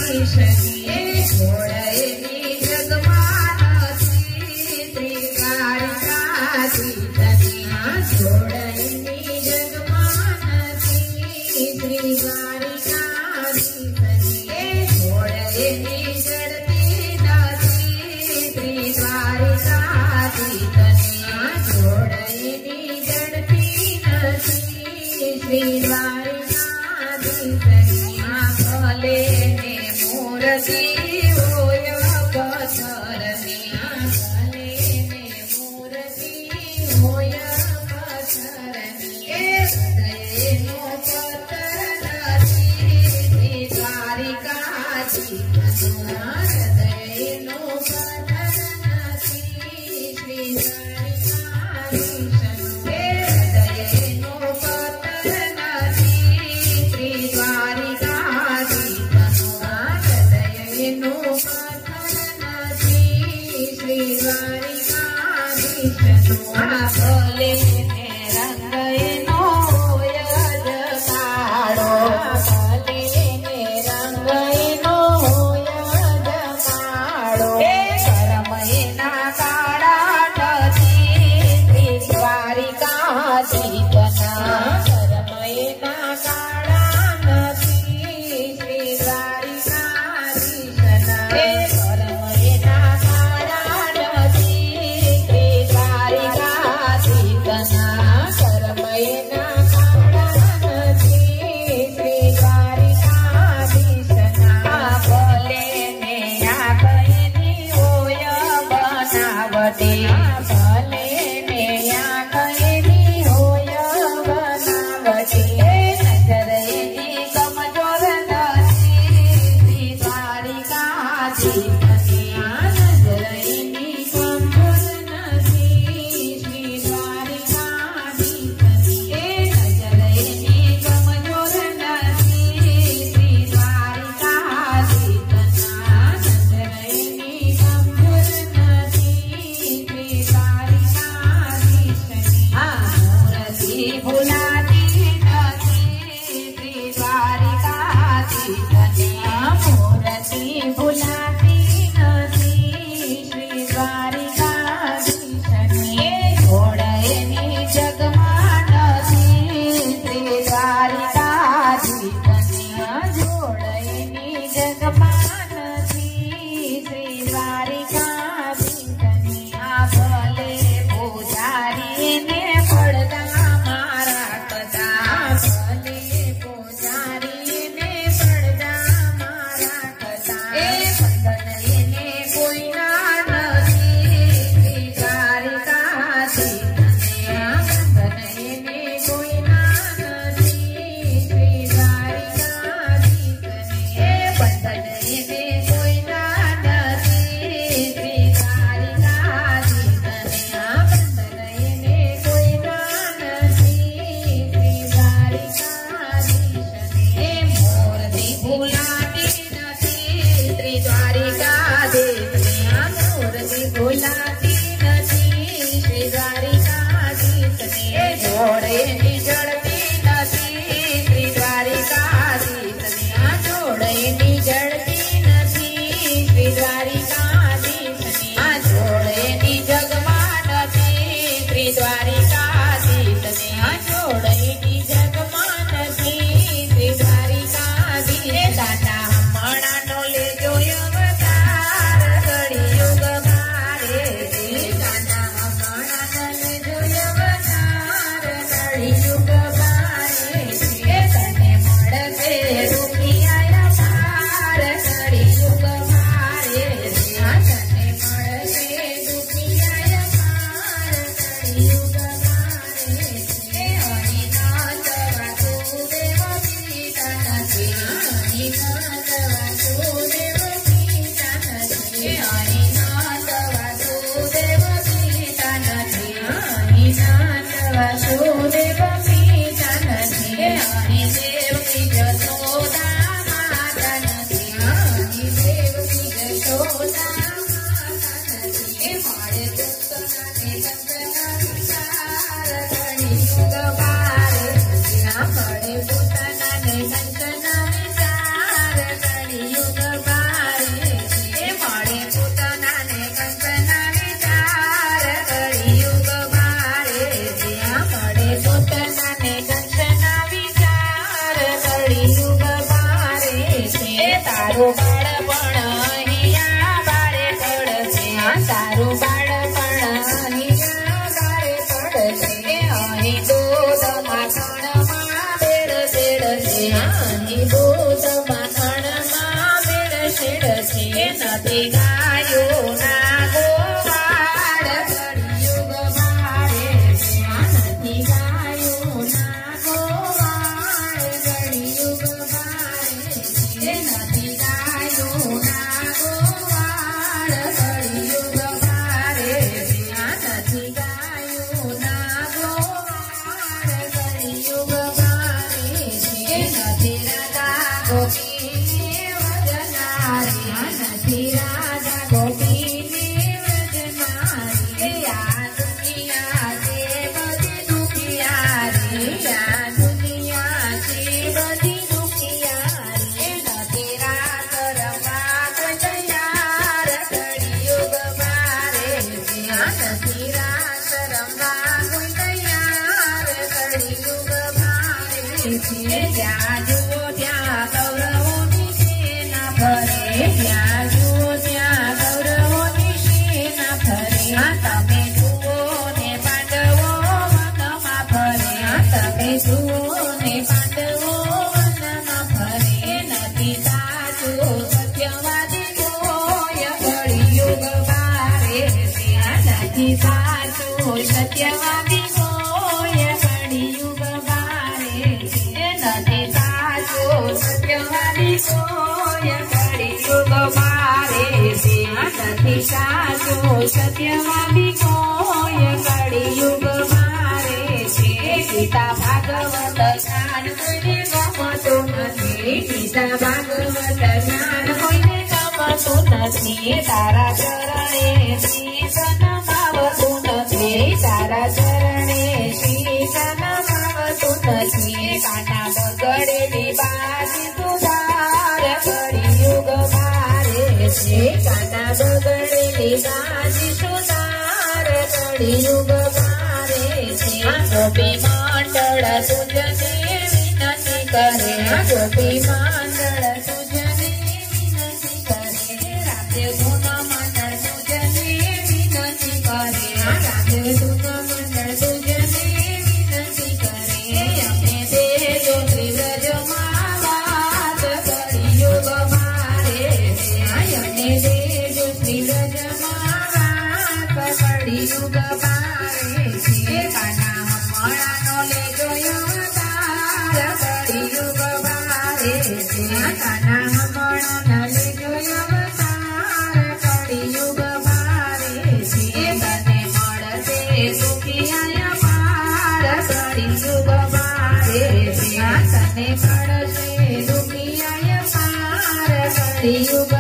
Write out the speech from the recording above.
Bye. કળિયુગ ભારે છે મળે પૂતનાને કંસના વિચાર કળિયુગ ભારે છે મળે પૂતનાને કંસના વિચાર કળિયુગ ભારે છે તારું બાળપણ અહીંયા બારે પડશે તારું બાળપણ અહીંયા બારે પડશે અહીં દૂધ માખણમાં ભેળસેળ છે અહીં દૂધ માખણમાં ભેળસેળ છે નથી ગાયું ના ગોવાળ કળિયુગ ભારે છે નથી ગાયું ના ગોવાળ કળિયુગ ભારે છે નથી ગાયું ના ગોવાળ કળિયુગ ભારે છે નથી ગાયું ના ગોવાળ કળિયુગ ભારે છે નથી રાધા ગોપીને વ્રજનારી નથી રાધા ગોપીને વ્રજનારી આ દુનિયા છે બધી દુખિયારી આ દુનિયા છે બધી દુખિયારી નથી રાત રમવા કોઈ તૈયાર કળિયુગ ભારે છે નથી રાત રમવા કોઈ તૈયાર કળિયુગ ભારે છે જ્યાં જુઓ ત્યાં કૌરવોની સેના ફરે જ્યાં જુઓ ત્યાં કૌરવોની સેના ફરે તમે જુઓ ને પાંડવો વનમાં ફરે તમે જુઓ ને પાંડવો વનમાં ફરે નથી સાચું સત્યવાદી કોઈ કળિયુગ ભારે છે નથી સાચું સત્યવાદી કોઈ કળિયુગ ભારે છે નથી સાચું સત્યવાદી કોઈ કળિયુગ ભારે છે નથી સાચું સત્યવાદી કોઈ કળિયુગ ભારે છે ગીતા ભાગવત જ્ઞાન કોઈને ગમતું નથી ગીતા ભાગવત જ્ઞાન કોઈને ગમતું નથી તારા ચરણે શીશ નમાવતું નથી તારા ચરણે શીશ નમાવતું નથી કાના બગડેલી બાજી સુધાર કળિયુગ ભારે છે કાના બગડેલી બાજી સુધાર કળિયુગ ભારે છે ગોપી મંડળ તુજને વિનંતી કરે ગોપી મંડળ તુજને વિનંતી કરે રાધે ગુણ મંડળ તુજને વિનંતી કરે રાધે ગુણ મંડળ તુજને વિનંતી કરે અમે દેજો ત્રિવ્રજમાં વાત કળિયુગ ભારે છે અમે દેજો ત્રિવ્રજમાં વાત કળિયુગ ભારે છે કાના હમણાંનો લેજો અવતાર કળિયુગ ભારે છે કાના હમણાંનો લેજો અવતાર કળિયુગ ભારે છે તને મળશે સુખિયા પાર કળિયુગ ભારે છે તને મળશે સુખિયા પાર કળિયુગ